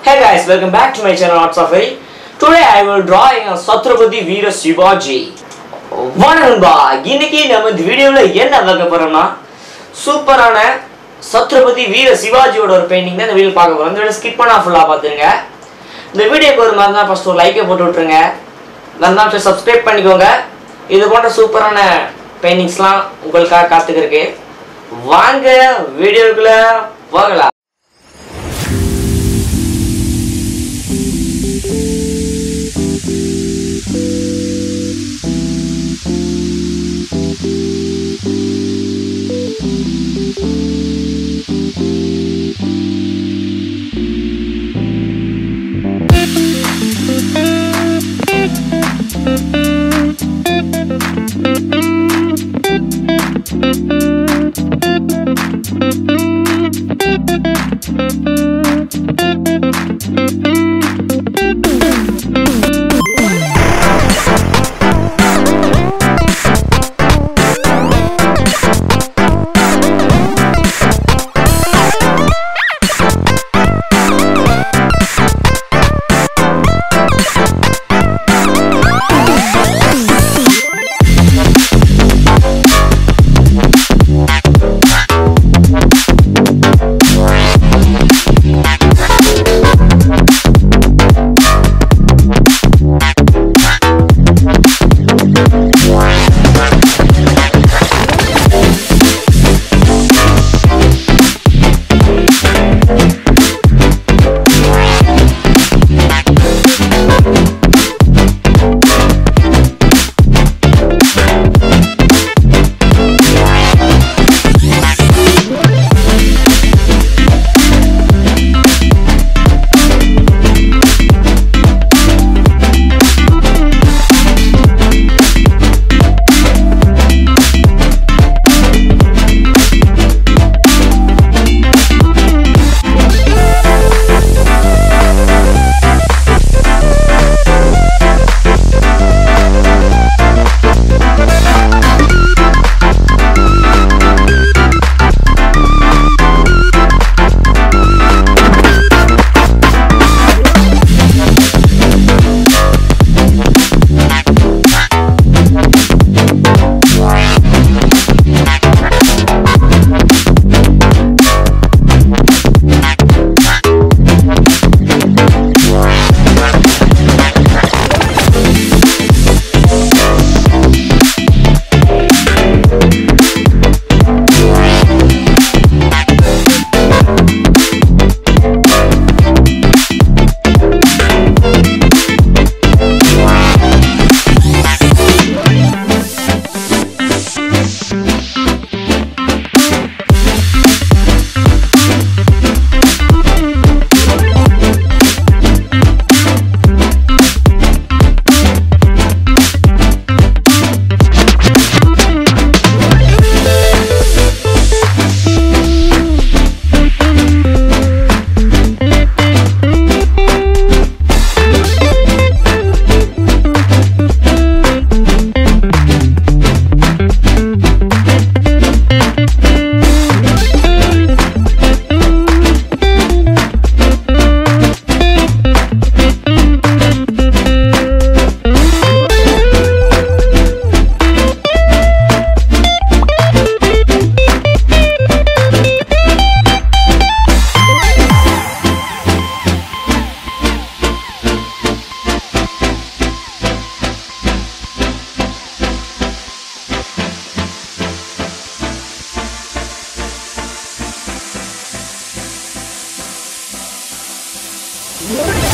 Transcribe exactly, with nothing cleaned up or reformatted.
Hey guys, welcome back to my channel Art Safari. Today I will draw a Chhatrapati Shivaji. வணக்கம்பா, இன்னைக்கு நம்ம இந்த வீடியோல என்ன பார்க்க போறோம்னா சூப்பரான சத்ரபதி வீர சிவாஜியோட ஒரு பெயிண்டிங் தான் இந்த வீடியோல பார்க்க போறோம். இந்த வீடியோ ஸ்கிப் பண்ணா ஃபுல்லா பாத்துருங்க. இந்த வீடியோக்கு ஒரு மாதிரி தான் ஃபர்ஸ்ட் ஒரு லைக் போட்டு விட்டுருங்க. மறக்காம சப்ஸ்கிரைப் பண்ணிக்கோங்க. இது போன்ற சூப்பரான பெயிண்டிங்ஸ்லாம் உங்களுக்காக காத்துக்கிட்டு இருக்கு. வாங்க வீடியோக்குள்ள போகலாம். What?